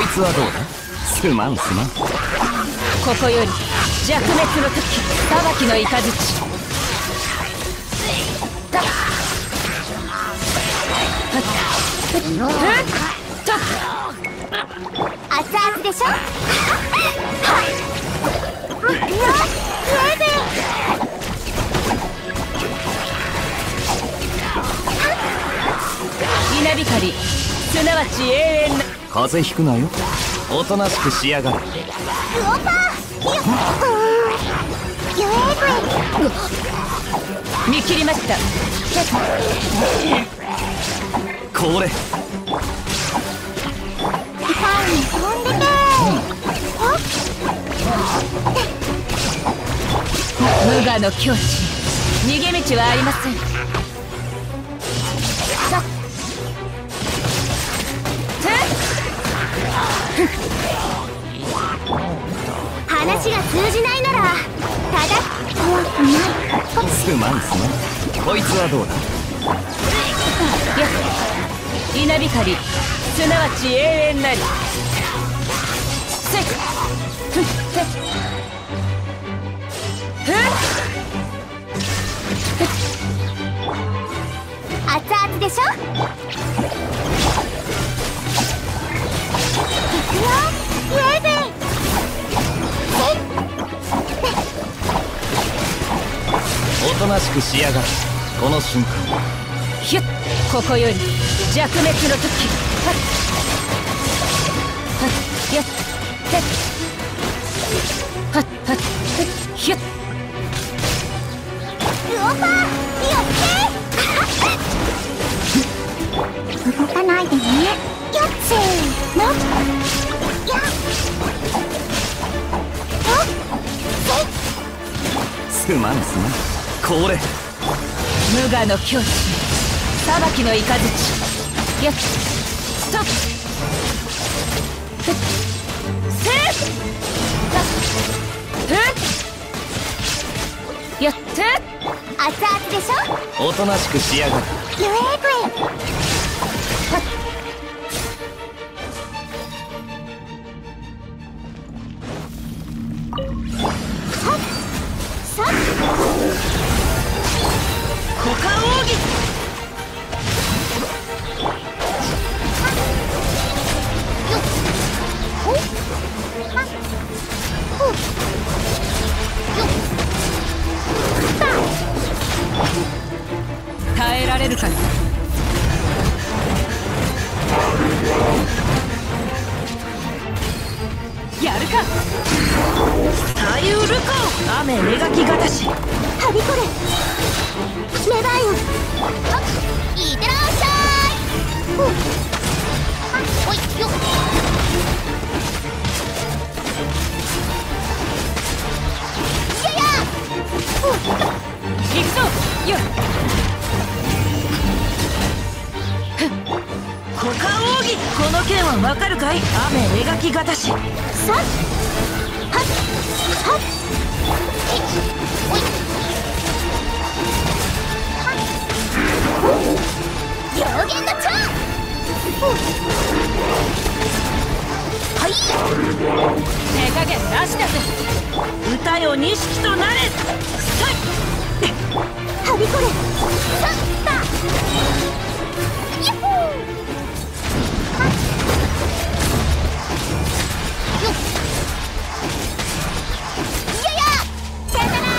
つはどうだ。すまんすまん。 ここより弱滅の時、裁きの雷。 熱々でしょ。 稲光、すなわち永遠な。 風邪ひくなよ。おとなしくしやがれ。 見切りました。 これ無我の境地、逃げ道はありません。 話が通じないならただ怖くない。 すまんすまん。こいつはどうだ。 稲光、すなわち永遠なり。 熱々でしょ。いくよ、ウェーブ。 おとなしくしやがれ。この瞬間ヒュッ、ここより弱滅の時。やっヒュッ。 ウオパー、よって動かないでね。やっせーの。やっすまんすまん。これ無我の境地、裁きの雷。やっストップ。やって熱々でしょ。 おとなしくしやがれ。 ウェーブ。 股間奥義。耐えられるか。やるか。左右ルコー、雨描きがたし。 はびこれメバイオン。いってらっしゃい。おいよっ。いやや行くぞよっ。股間奥義、この剣はわかるかい。雨描きがたし。 さっはっはっ。おい両弦の蝶。はい。 手加減なしだぜ。歌よ錦となれ。 はびこれさったやっほー。よっ。いややさよなら。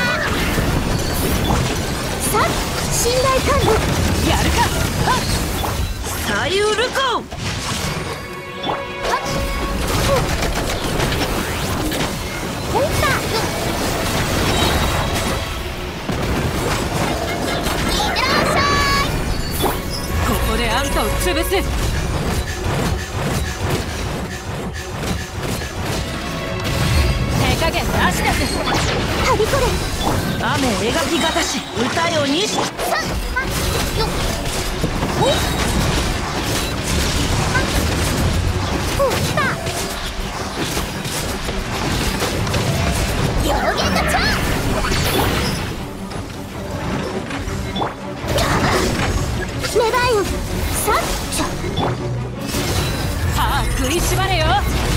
さっ信頼感度。 やるか。はっ左右ルコー。 ほんだよっ。いってらっしゃい。 ここであんたを潰す。手加減なしだぜ。 はびこれ雨描きがたし。歌よ錦。 さっよっほっほった両弦の蝶。メバイオンさっちゃ。 はあ食いしばれよ。